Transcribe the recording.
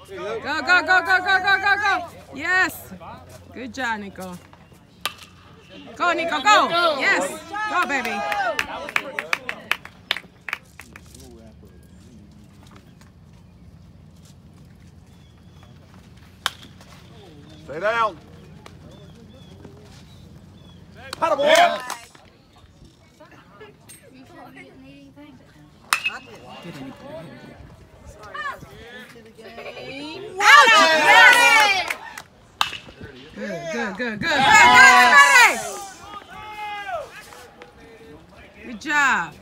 Go, go, go, go, go, go, go, go. Yes. Good job, Nico. Go, Nico, go. Yes. Go, baby. Stay down. Paddle ball. Yeah. Good. Good job.